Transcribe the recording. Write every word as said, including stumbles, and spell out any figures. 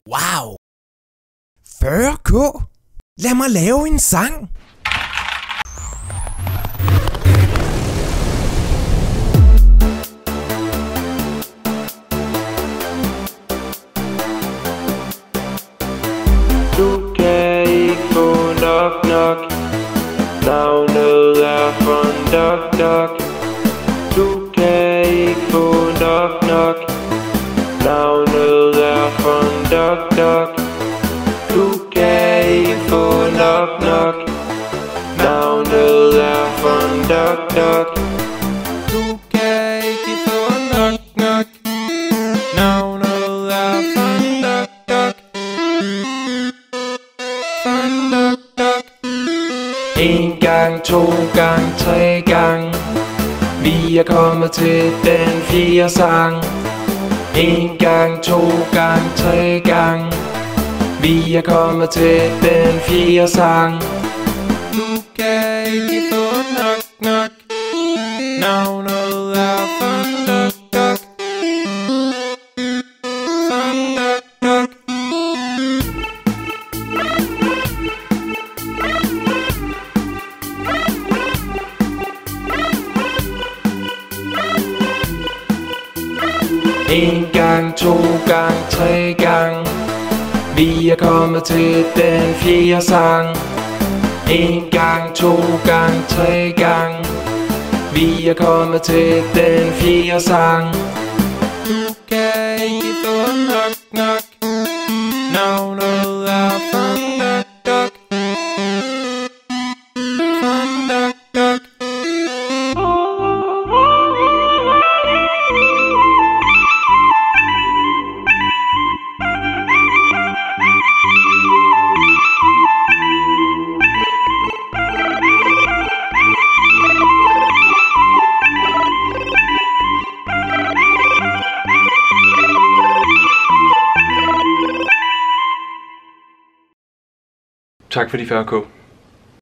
Wow! fyrre k? Lad mig lave en sang! Du kan ikke få nok nok. Navnet er von Dok Dok. Du kan ikke få nok nok. Navnet er von Dok Dok. Du kan ikke få nok nok. Navnet er von Dok Dok. Du kan ikke få nok nok. Navnet er von Dok Dok. Von Dok Dok. En gang, to gang, tre gang. Vi er kommet til den fjerde sang. En gang, to gang, tre gang. Vi er kommet til den fjerde sang. Du kan ikke få nok nok. Navnet er von Dok Dok. Von Dok Dok. En gang, to gang, tre gang. Vi er kommet til den fjerde sang. En gang, to gang, tre gang. Vi er kommet til den fjerde sang. Du kan ikke få nok nok. Navnet er von Dok Dok. Von Dok Dok. Tak for de fyrre k.